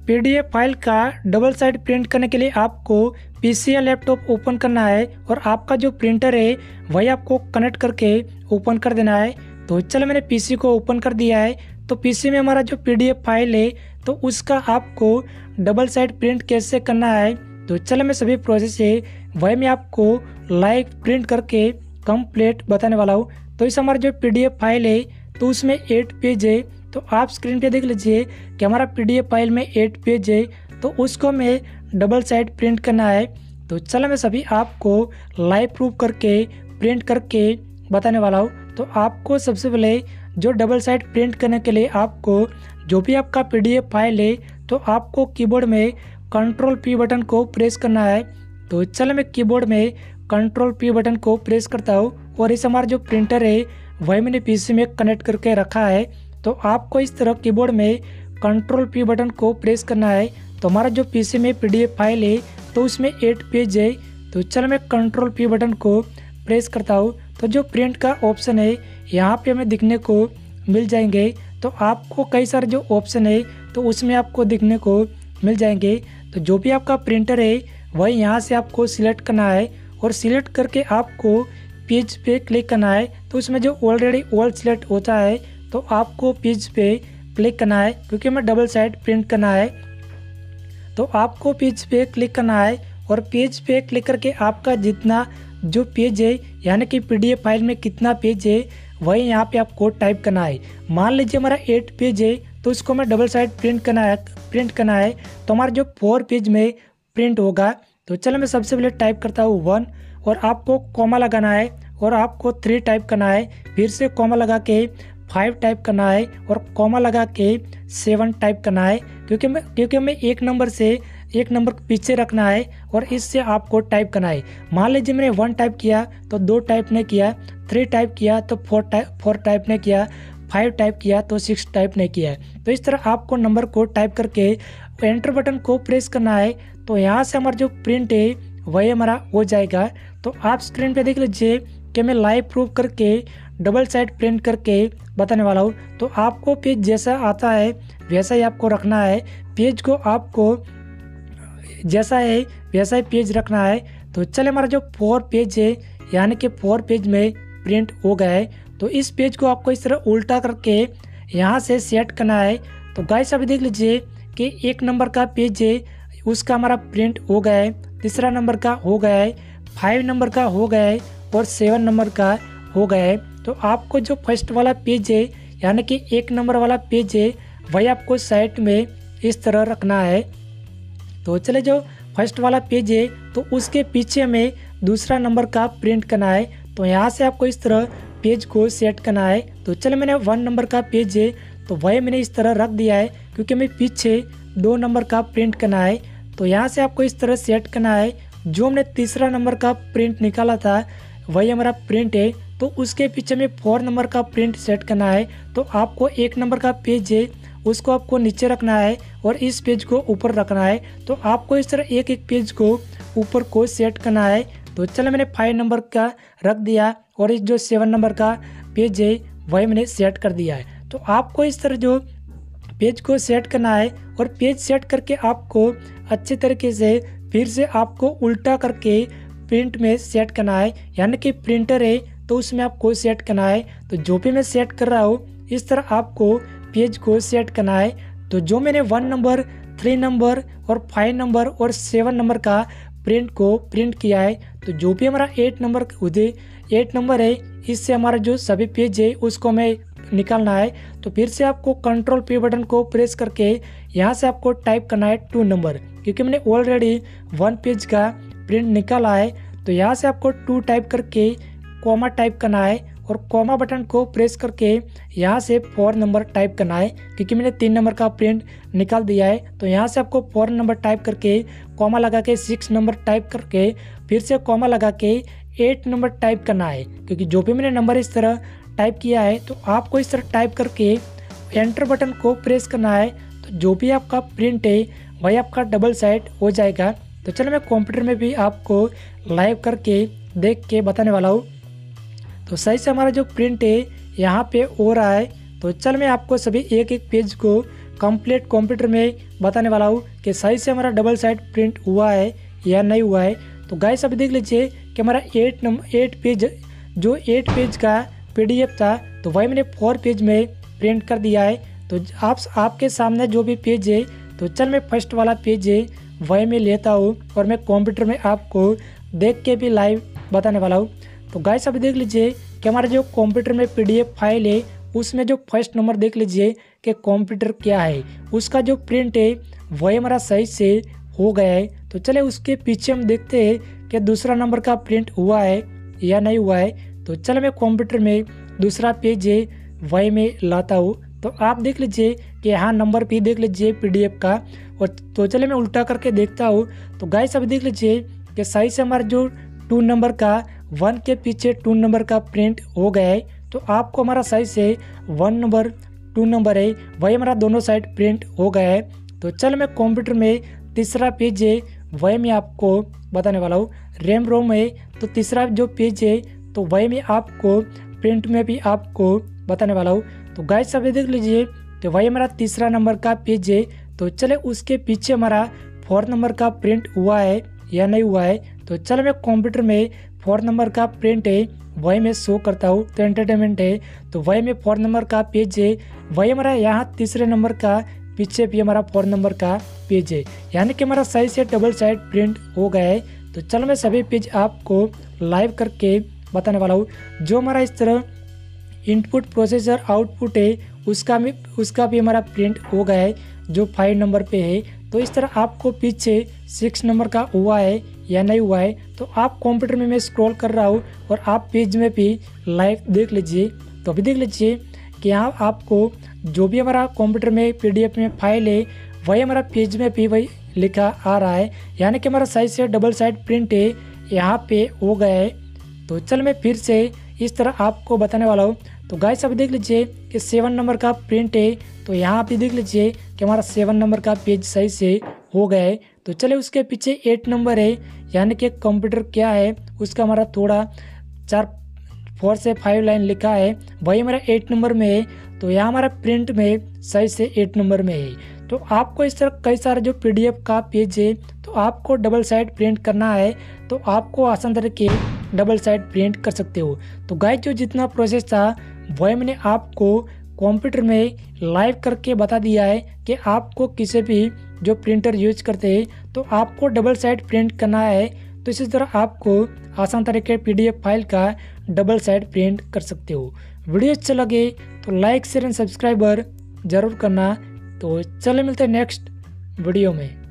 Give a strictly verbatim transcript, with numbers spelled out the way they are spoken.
PDF file का double side print करने के लिए आपको पीसी या लैपटॉप ओपन करना है और आपका जो प्रिंटर है वही आपको कनेक्ट करके ओपन कर देना है। तो चलो मैंने पीसी को ओपन कर दिया है। तो पीसी में हमारा जो पीडीएफ फाइल है तो उसका आपको डबल साइड प्रिंट कैसे करना है, तो चलो मैं सभी प्रोसेस है वही मैं आपको लाइव प्रिंट करके कंप्लीट बताने वाला हूँ। तो इस हमारा जो पीडीएफ फाइल है तो उसमें एट पेज है। तो आप स्क्रीन पे देख लीजिए कि हमारा पीडीएफ फाइल में एट पेज है, तो उसको मैं डबल साइड प्रिंट करना है। तो चलो मैं सभी आपको लाइव प्रूफ करके प्रिंट करके बताने वाला हूँ। तो आपको सबसे पहले जो डबल साइड प्रिंट करने के लिए आपको जो भी आपका पीडीएफ फाइल है तो आपको कीबोर्ड में कंट्रोल पी बटन को प्रेस करना है। तो चलो मैं कीबोर्ड में कंट्रोल पी बटन को प्रेस करता हूँ और इस हमारा जो प्रिंटर है वही मैंने पीसी में कनेक्ट करके रखा है। तो आपको इस तरह कीबोर्ड में कंट्रोल पी बटन को प्रेस करना है। तो हमारा जो पीसी में पीडीएफ फाइल है तो उसमें एट पेज है। तो चलो मैं कंट्रोल पी बटन को प्रेस करता हूँ। तो जो प्रिंट का ऑप्शन है यहाँ पे हमें दिखने को मिल जाएंगे। तो आपको कई सारे जो ऑप्शन है तो उसमें आपको दिखने को मिल जाएंगे। तो जो भी आपका प्रिंटर है वही यहाँ से आपको सिलेक्ट करना है और सिलेक्ट करके आपको पेज पे क्लिक करना है। तो उसमें जो ऑलरेडी ऑल सिलेक्ट होता है तो आपको पेज पे क्लिक करना है, क्योंकि हमें डबल साइड प्रिंट करना है। तो आपको पेज पे क्लिक करना है और पेज पे क्लिक करके आपका जितना जो पेज है यानी कि पीडीएफ फाइल में कितना पेज है वही यहाँ पे आपको टाइप करना है। मान लीजिए हमारा एट पेज है तो उसको हमें डबल साइड प्रिंट करना है प्रिंट करना है तो हमारा जो फोर पेज में प्रिंट होगा। तो चलो मैं सबसे पहले टाइप करता हूँ वन और आपको कॉमा लगाना है और आपको थ्री टाइप करना है, फिर से कॉमा लगा के फाइव टाइप करना है और कॉमा लगा के सेवन टाइप करना है, क्योंकि मैं क्योंकि हमें एक नंबर से एक नंबर पीछे रखना है और इससे आपको टाइप करना है। मान लीजिए मैंने वन टाइप किया तो दो टाइप नहीं किया, थ्री टाइप किया तो फोर टाइप फोर टाइप नहीं किया, फाइव टाइप किया तो सिक्स टाइप नहीं किया। तो इस तरह आपको नंबर को टाइप करके एंटर बटन को प्रेस करना है। तो यहाँ से हमारा जो प्रिंट है वही हमारा हो जाएगा। तो आप स्क्रीन पे देख लीजिए कि मैं लाइव प्रूफ करके डबल साइड प्रिंट करके बताने वाला हूँ। तो आपको पेज जैसा आता है वैसा ही आपको रखना है, पेज को आपको जैसा है वैसा ही पेज रखना है। तो चले हमारा जो फोर पेज है यानी कि फोर पेज में प्रिंट हो गया है। तो इस पेज को आपको इस तरह उल्टा करके यहाँ से सेट करना है। तो गाइस अभी देख लीजिए कि एक नंबर का पेज है उसका हमारा प्रिंट हो गया है, तीसरा नंबर का हो गया है, फाइव नंबर का हो गया है और सेवन नंबर का हो गया है। तो आपको जो फर्स्ट वाला पेज है यानी कि एक नंबर वाला पेज है वही आपको साइड में इस तरह रखना है। तो चले जो फर्स्ट वाला पेज है तो उसके पीछे हमें दूसरा नंबर का प्रिंट करना है। तो यहाँ से आपको इस तरह पेज को सेट करना है। तो चलो मैंने वन नंबर का पेज है तो वही मैंने इस तरह रख दिया है, क्योंकि हमें पीछे दो नंबर का प्रिंट करना है। तो यहाँ से आपको इस तरह सेट करना है। जो हमने तीसरा नंबर का प्रिंट निकाला था वही हमारा प्रिंट है, तो उसके पीछे में फोर नंबर का प्रिंट सेट करना है। तो आपको एक नंबर का पेज है उसको आपको नीचे रखना है और इस पेज को ऊपर रखना है। तो आपको इस तरह एक एक पेज को ऊपर को सेट करना है। तो चलो मैंने फाइव नंबर का रख दिया और इस जो सेवन नंबर का पेज है वही मैंने सेट कर दिया है। तो आपको इस तरह जो पेज को सेट करना है और पेज सेट करके आपको अच्छे तरीके से फिर से आपको उल्टा करके प्रिंट में सेट करना है, यानी कि प्रिंटर है तो उसमें आपको सेट करना है। तो जो भी मैं सेट कर रहा हूँ इस तरह आपको पेज को सेट करना है। तो जो मैंने वन नंबर, थ्री नंबर और फाइव नंबर और सेवन नंबर का प्रिंट को प्रिंट किया है, तो जो भी हमारा एट नंबर उधे एट नंबर है इससे हमारा जो सभी पेज है उसको हमें निकालना है। तो फिर से आपको कंट्रोल पी बटन को प्रेस करके यहाँ से आपको टाइप करना है टू नंबर, क्योंकि मैंने ऑलरेडी वन पेज का प्रिंट निकाला है। तो यहाँ से आपको टू टाइप करके कॉमा टाइप करना है और कॉमा बटन को प्रेस करके यहाँ से फोर नंबर टाइप करना है, क्योंकि मैंने तीन नंबर का प्रिंट निकाल दिया है। तो यहाँ से आपको फोर नंबर टाइप करके कॉमा लगा के सिक्स नंबर टाइप करके फिर से कॉमा लगा के एट नंबर टाइप करना है, क्योंकि जो भी मैंने नंबर इस तरह टाइप किया है तो आपको इस तरह टाइप करके एंटर बटन को प्रेस करना है। तो जो भी आपका प्रिंट है वही आपका डबल साइड हो जाएगा। तो चलो मैं कंप्यूटर में भी आपको लाइव करके देख के बताने वाला हूँ। तो सही से हमारा जो प्रिंट है यहाँ पे हो रहा है। तो चल मैं आपको सभी एक एक पेज को कंप्लीट कंप्यूटर में बताने वाला हूँ कि सही से हमारा डबल साइड प्रिंट हुआ है या नहीं हुआ है। तो गाइस अभी देख लीजिए कि हमारा एट नंबर एट पेज जो एट पेज का पीडीएफ था तो वही मैंने फोर पेज में प्रिंट कर दिया है। तो आप आपके सामने जो भी पेज है तो चल मैं फर्स्ट वाला पेज है वही मैं लेता हूँ और मैं कंप्यूटर में आपको देख के भी लाइव बताने वाला हूँ। तो गाइस अभी देख लीजिए कि हमारा जो कंप्यूटर में पीडीएफ फाइल है उसमें जो फर्स्ट नंबर देख लीजिए कि कंप्यूटर क्या है, उसका जो प्रिंट है वही हमारा सही से हो गया है। तो चले उसके पीछे हम देखते हैं कि दूसरा नंबर का प्रिंट हुआ है या नहीं हुआ है। तो चलो मैं कंप्यूटर में दूसरा पेज है वही मैं लाता हूँ। तो आप देख लीजिए कि यहाँ नंबर भी देख लीजिए पीडीएफ का। और तो चले मैं उल्टा करके देखता हूँ। तो गाइस अभी देख लीजिए कि सही से हमारा जो टू नंबर का वन के पीछे टू नंबर का प्रिंट हो गया है। तो आपको हमारा सही से वन नंबर टू नंबर है वही हमारा दोनों साइड प्रिंट हो गया है। तो चल मैं कंप्यूटर में तीसरा पेज है वही मैं आपको बताने वाला हूँ। रैम रोम है तो तीसरा जो पेज है तो वही मैं आपको प्रिंट में भी आपको बताने वाला हूँ। तो गाइस अभी देख लीजिए कि वही हमारा तीसरा नंबर का पेज है। तो चले उसके पीछे हमारा फोर्थ नंबर का प्रिंट हुआ है या नहीं हुआ है। तो चलो मैं कंप्यूटर में फोर्थ नंबर का प्रिंट है वही मैं शो करता हूँ। तो एंटरटेनमेंट है तो वही मैं फोर्थ नंबर का पेज है वही हमारा यहाँ तीसरे नंबर का पीछे भी हमारा फोर्थ नंबर का पेज है, यानी कि हमारा सही से डबल साइड प्रिंट हो गया है। तो चलो मैं सभी पेज आपको लाइव करके बताने वाला हूँ। जो हमारा इस तरह इनपुट प्रोसेसर आउटपुट है उसका भी उसका भी हमारा प्रिंट हो गया है जो फाइव नंबर पे है। तो इस तरह आपको पीछे सिक्स नंबर का हुआ है या नहीं हुआ है। तो आप कंप्यूटर में मैं स्क्रॉल कर रहा हूँ और आप पेज में भी लाइव देख लीजिए। तो अभी देख लीजिए कि यहाँ आपको जो भी हमारा कंप्यूटर में पीडीएफ में फाइल है वही हमारा पेज में भी वही लिखा आ रहा है, यानी कि हमारा साइज से डबल साइड प्रिंट है यहाँ पे हो गया है। तो चल मैं फिर से इस तरह आपको बताने वाला हूँ। तो गाइस अब देख लीजिए कि सेवन नंबर का प्रिंट है तो यहाँ पे देख लीजिए कि हमारा सेवन नंबर का पेज सही से हो गया है। तो चले उसके पीछे एट नंबर है, यानी कि कंप्यूटर क्या है उसका हमारा थोड़ा चार फोर से फाइव लाइन लिखा है वही हमारा एट नंबर में है। तो यहाँ हमारा प्रिंट में सही से एट नंबर में है। तो आपको इस तरह कई सारे जो पीडीएफ का पेज है तो आपको डबल साइड प्रिंट करना है तो आपको आसान तरीके डबल साइड प्रिंट कर सकते हो। तो गाइस जो जितना प्रोसेस था वही मैंने आपको कंप्यूटर में लाइव करके बता दिया है कि आपको किसी भी जो प्रिंटर यूज करते हैं तो आपको डबल साइड प्रिंट करना है। तो इसी तरह आपको आसान तरीके पीडीएफ फाइल का डबल साइड प्रिंट कर सकते हो। वीडियो अच्छा लगे तो लाइक शेयर एंड सब्सक्राइबर जरूर करना। तो चले मिलते हैं नेक्स्ट वीडियो में।